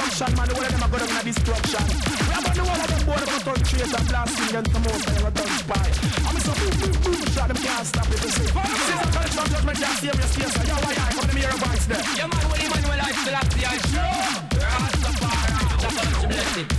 action, man. The whole of them are going to destruction. We have the whole of them boy to touch trees and blasting and to most of them touch spy. I'm so boom, shot them can't stop it. They say, since I'm college from judgment, can't save your space. Yo, why I come to me here and voice there? Yeah, man, when Emmanuel I still have the eye. Sure. Rastafari. That's how much you bless it.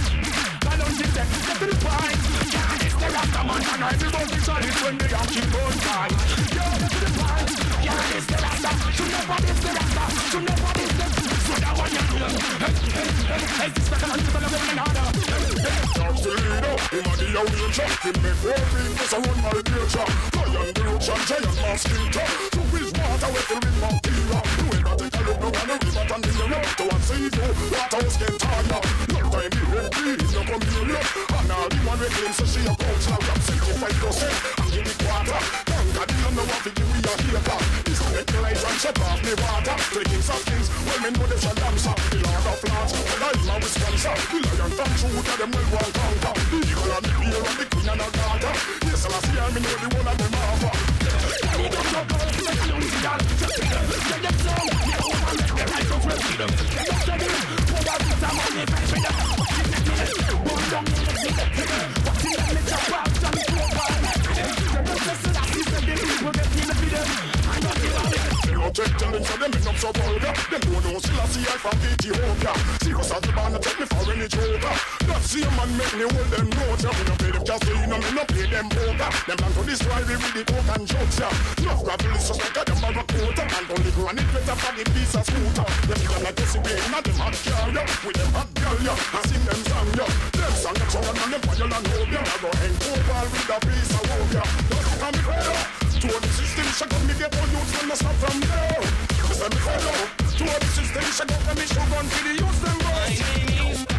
I don't think that. Get to the point. Yeah, it's the Rastaman and everybody solid when they are keep on time. Yo, get to the point. Yeah, it's the Rasta. Should never be the Rasta. Should never be the so that one you know. Hey, this is the kind of people that are harder. Talk to the leader. Him a the outrager. Him make war being just a run my nature. Lion the ocean, giant mask eater. To his water with the rim of Tira. You ain't got to tell him no one a river and the river. To one see you, water's get tired. No time you won't please, no come here. And all the one with him, so she a coach like I'm 65%. And give me quarter. Conquer the number one to give me a hater. This is the lights and shut off me water. The kings of kings, well me know there's a dancer. The lord of lords, well I am a Wisconsin. The lion from Judah, them well one conquer. The eagle and the bear and the queen and the daughter. Yes, I'll see me know the one of them offer. I need a couple of things, y'all. Just get them some. You don't want to make them right of freedom. Just get them. Pour out some money, fresh with them. Boom, down, what's in the chop out, and the profile. The just that is the people get in the video. I don't give a damn. They don't take challenge for them, it's so vulgar. Them don't know still I see I from Ethiopia. See us as the band take me for any joker. That same man make me hold them notes. We don't play them casino, me no play them poker. Them plan to destroy me with the coke and jokes. Enough gravel is just like a them barracuda. And only go and it better for the piece of scooter. Them can like this way, not them hot carrier. With them hot girl, I sing them song, them song the song and them fire and hope, I go hang over with a piece of wood, Don't come me fellow. To the system, shut up me get on youths when I stop from there. Listen me fellow. To the system, shut up me show gun for the youths them boys.